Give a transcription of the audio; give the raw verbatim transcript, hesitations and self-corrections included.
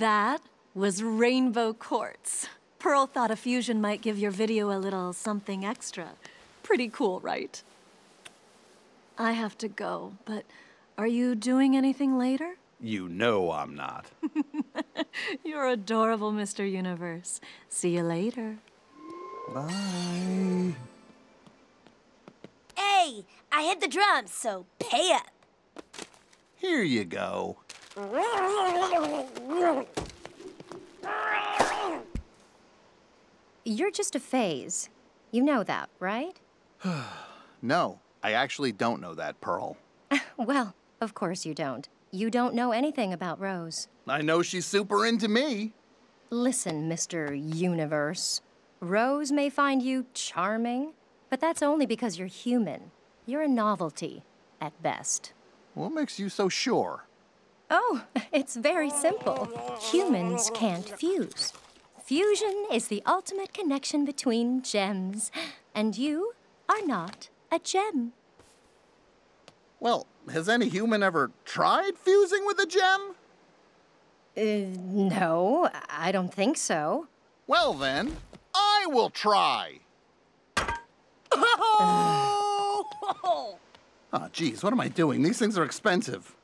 That was rainbow quartz. Pearl thought a fusion might give your video a little something extra. Pretty cool, right? I have to go, but are you doing anything later? You know I'm not. You're adorable, Mister Universe. See you later. Bye. Hey, I hit the drums, so pay up. Here you go. You're just a phase. You know that, right? No, I actually don't know that, Pearl. Well, of course you don't. You don't know anything about Rose. I know she's super into me. Listen, Mister Universe. Rose may find you charming, but that's only because you're human. You're a novelty, at best. What makes you so sure? Oh, it's very simple. Humans can't fuse. Fusion is the ultimate connection between gems, and you are not a gem. Well, has any human ever tried fusing with a gem? Uh, no, I don't think so. Well then, I will try. Oh, geez, what am I doing? These things are expensive.